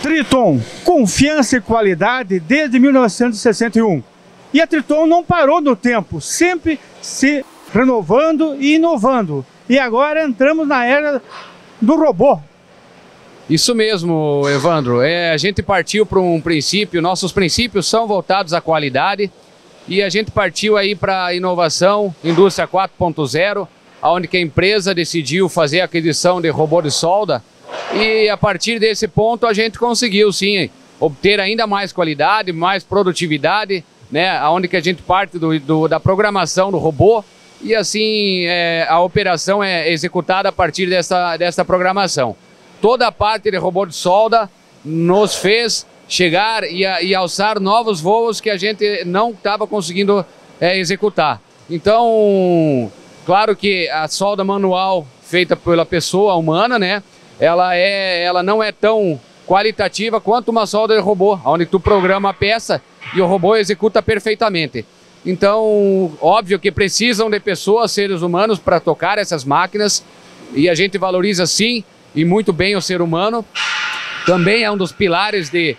Triton, confiança e qualidade desde 1961. E a Triton não parou no tempo, sempre se renovando e inovando. E agora entramos na era do robô. Isso mesmo, Evandro. A gente partiu para um princípio, nossos princípios são voltados à qualidade e a gente partiu aí para a inovação, indústria 4.0, onde que a empresa decidiu fazer a aquisição de robô de solda. E a partir desse ponto a gente conseguiu sim obter ainda mais qualidade, mais produtividade, né? Onde que a gente parte da programação do robô e assim a operação é executada a partir dessa programação. Toda a parte de robô de solda nos fez chegar e alçar novos voos que a gente não estava conseguindo executar. Então, claro que a solda manual feita pela pessoa humana, né? Ela não é tão qualitativa quanto uma solda de robô, onde tu programa a peça e o robô executa perfeitamente. Então, óbvio que precisam de pessoas, seres humanos, para tocar essas máquinas, e a gente valoriza sim e muito bem o ser humano. Também é um dos pilares de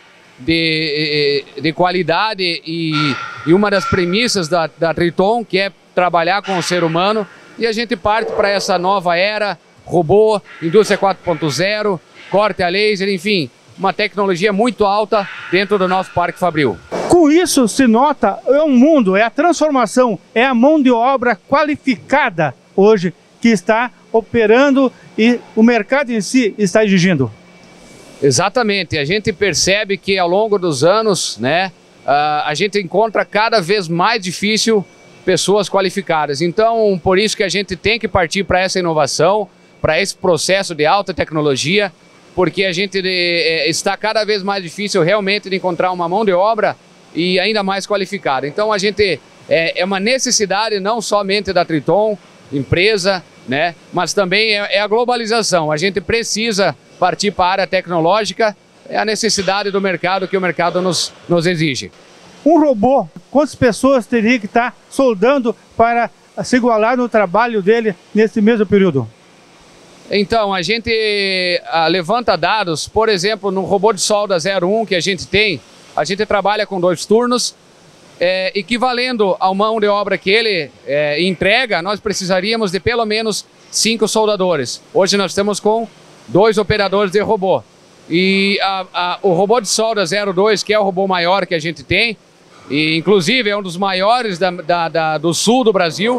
qualidade e uma das premissas da Triton, que é trabalhar com o ser humano, e a gente parte para essa nova era, robô, indústria 4.0, corte a laser, enfim, uma tecnologia muito alta dentro do nosso Parque Fabril. Com isso se nota, é um mundo, é a transformação, é a mão de obra qualificada hoje que está operando e o mercado em si está exigindo. Exatamente, a gente percebe que ao longo dos anos, né, a gente encontra cada vez mais difícil pessoas qualificadas. Então, por isso que a gente tem que partir para essa inovação, para esse processo de alta tecnologia, porque a gente está cada vez mais difícil realmente de encontrar uma mão de obra e ainda mais qualificada. Então a gente é uma necessidade não somente da Triton, empresa, né, mas também é a globalização. A gente precisa partir para a área tecnológica, é a necessidade do mercado que o mercado nos exige. Um robô, quantas pessoas teria que estar soldando para se igualar no trabalho dele nesse mesmo período? Então, a gente levanta dados, por exemplo, no robô de solda 01 que a gente tem, a gente trabalha com 2 turnos, equivalendo à mão de obra que ele entrega, nós precisaríamos de pelo menos 5 soldadores. Hoje nós estamos com 2 operadores de robô. E o robô de solda 02, que é o robô maior que a gente tem, e inclusive é um dos maiores do sul do Brasil,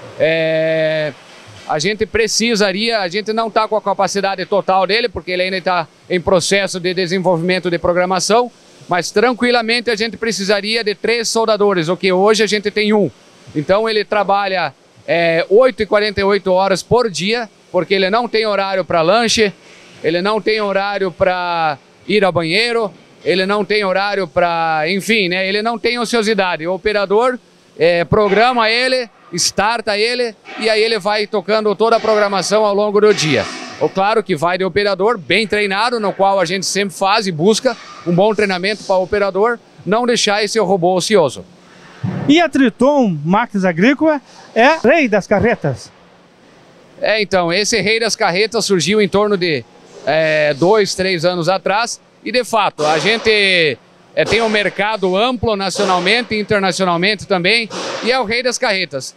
a gente não está com a capacidade total dele, porque ele ainda está em processo de desenvolvimento de programação, mas tranquilamente a gente precisaria de 3 soldadores, o que hoje a gente tem 1. Então ele trabalha 8 e 48 horas por dia, porque ele não tem horário para lanche, ele não tem horário para ir ao banheiro, ele não tem horário para, enfim, né, ele não tem ociosidade. O operador programa ele, starta ele e aí ele vai tocando toda a programação ao longo do dia. Claro que vai de operador bem treinado, no qual a gente sempre faz e busca um bom treinamento para o operador, não deixar esse robô ocioso. E a Triton Máquinas Agrícolas é rei das carretas? Então, esse rei das carretas surgiu em torno de 2, 3 anos atrás e de fato a gente tem um mercado amplo nacionalmente e internacionalmente também e é o rei das carretas.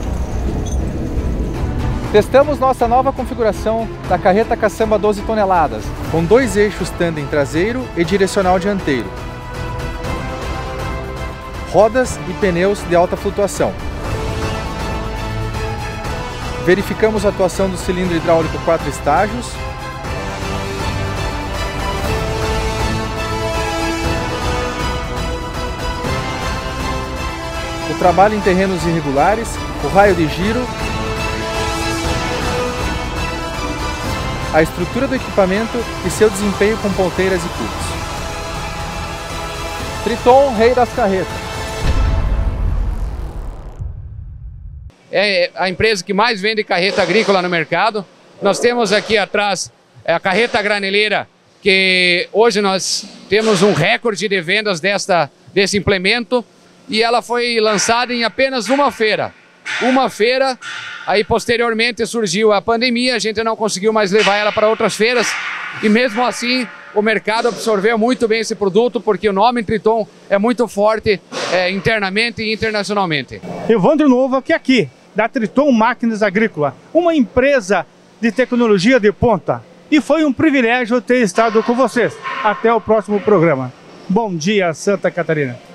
Testamos nossa nova configuração da carreta caçamba 12 toneladas, com 2 eixos tandem traseiro e direcional dianteiro, rodas e pneus de alta flutuação. Verificamos a atuação do cilindro hidráulico 4 estágios, o trabalho em terrenos irregulares, o raio de giro, a estrutura do equipamento e seu desempenho com ponteiras e cubos. Triton, rei das carretas. É a empresa que mais vende carreta agrícola no mercado. Nós temos aqui atrás a carreta graneleira, que hoje nós temos um recorde de vendas desse implemento e ela foi lançada em apenas uma feira. Aí posteriormente surgiu a pandemia, a gente não conseguiu mais levar ela para outras feiras e mesmo assim o mercado absorveu muito bem esse produto, porque o nome Triton é muito forte internamente e internacionalmente. Evandro Nova, que é aqui, da Triton Máquinas Agrícolas, uma empresa de tecnologia de ponta. E foi um privilégio ter estado com vocês. Até o próximo programa. Bom dia, Santa Catarina.